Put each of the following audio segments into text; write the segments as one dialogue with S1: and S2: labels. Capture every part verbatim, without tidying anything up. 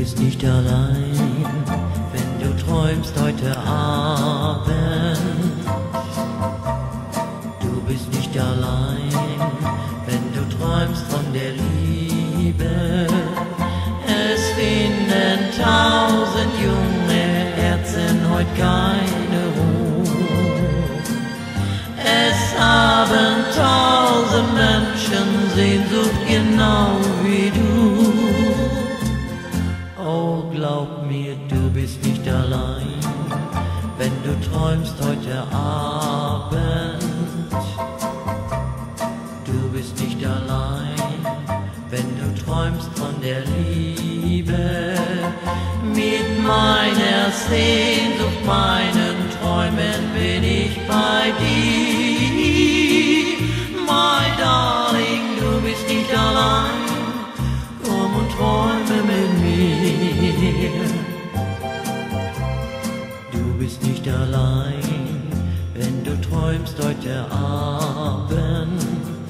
S1: bist nicht allein, wenn du träumst heute Abend. Du bist nicht allein, wenn du träumst von der Liebe. Es finden tausend junge Herzen heute keine Ruhe. Es haben tausend Menschen Sehnsucht genau wie du. Oh, glaub mir, du bist nicht allein, wenn du träumst heute Abend. Du bist nicht allein, wenn du träumst von der Liebe. Mit meiner Sehnsucht, meinen Träumen bin ich bei dir. My darling, du bist nicht allein, komm und träume mit mir. Du bist nicht allein, wenn du träumst heute Abend.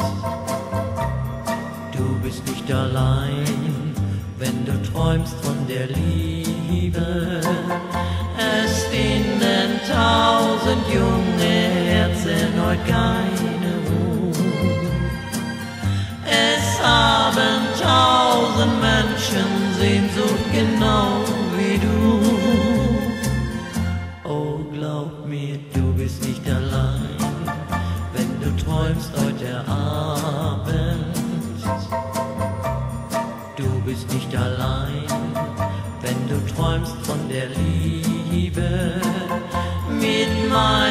S1: Du bist nicht allein, wenn du träumst von der Liebe. Es finden tausend junge Herzen heute keine Ruhe. Es haben tausend Menschen Sehnsucht genau wie du. Oh, glaub mir, du bist nicht allein, wenn du träumst heute Abend. Du bist nicht allein, wenn du träumst von der Liebe. Mit meiner